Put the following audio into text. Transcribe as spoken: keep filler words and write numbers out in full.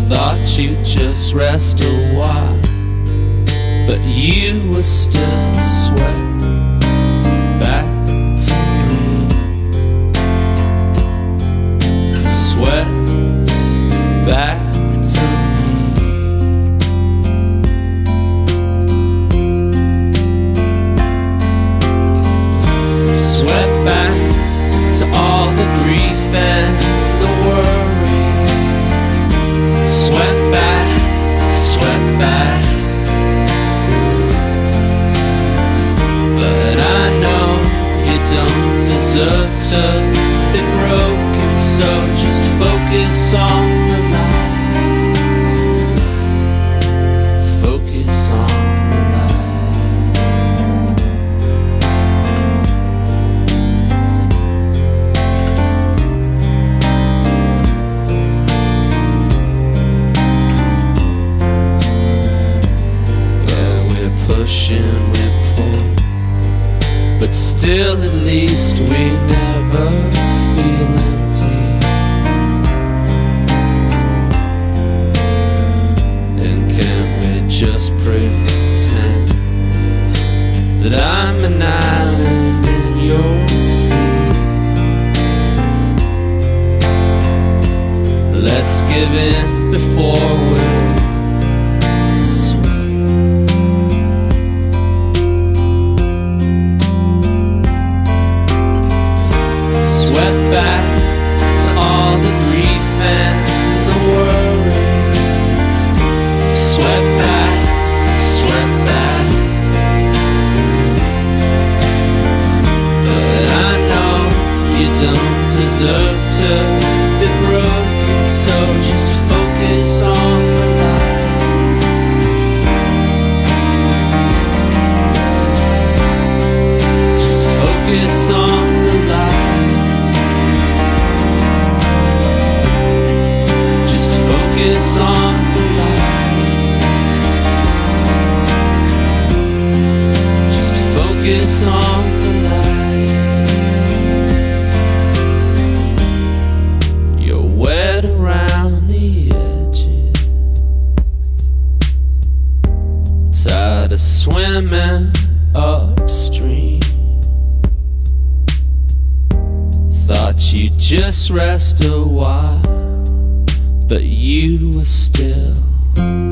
Thought you'd just rest a while, but you were still sweat back to me. Sweat back to me. Sweat back to all the grief and the worry. Sweat back, sweat back. But I know you don't deserve to be broken, so just focus on the light. Focus on the pushing, we pull, but still at least we never feel empty. And can't we just pretend that I'm an island in your sea? Let's give in before we're back to all the grief and the worry. Sweat back, sweat back. But I know you don't deserve to be broken, so just focus on the light. Just focus on the light. Focus on the light. Just focus on the light. You're wet around the edges, tired of swimming upstream. Thought you'd just rest a while, but you were still